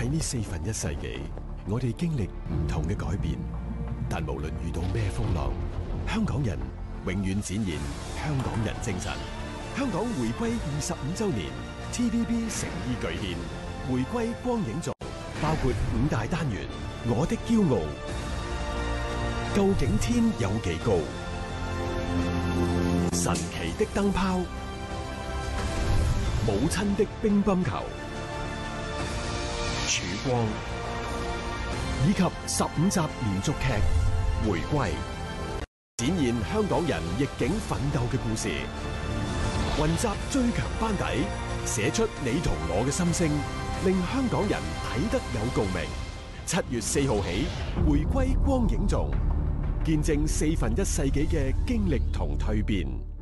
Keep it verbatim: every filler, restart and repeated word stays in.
喺呢四分一世紀，我哋經歷唔同嘅改變，但無論遇到咩風浪，香港人永遠展現香港人精神。香港回歸二十五週年 ，T V B 誠意巨獻，回歸光影頌，包括五大單元：我的驕傲、究竟天有幾高、神奇的燈泡、母親的乒乓球、曙光，以及十五集連續劇《回歸》，展現香港人逆境奮鬥嘅故事。雲集最強班底，寫出你同我嘅心聲，令香港人睇得有共鳴。七月四號起，回歸光影頌，見證四分一世紀嘅經歷同蛻變。